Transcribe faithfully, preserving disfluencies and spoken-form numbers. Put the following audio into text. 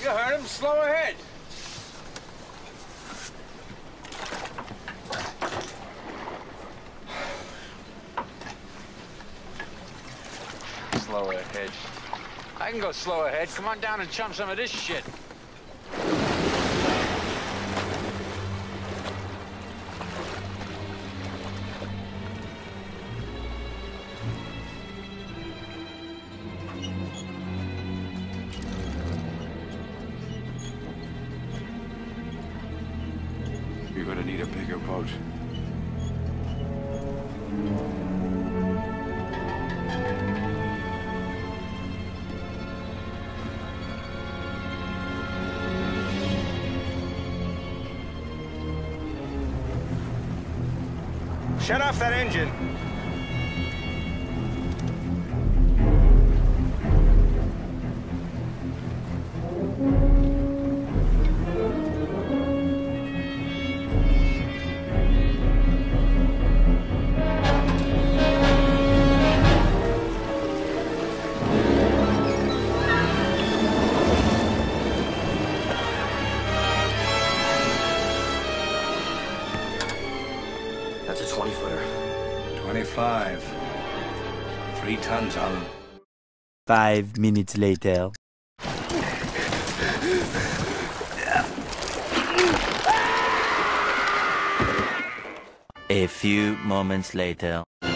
You heard him. Slow ahead. Slow ahead. I can go slow ahead. Come on down and chump some of this shit. You're gonna need a bigger boat. Shut off that engine. That's a twenty footer. twenty-five. Three tons on them. Five minutes later. A few moments later.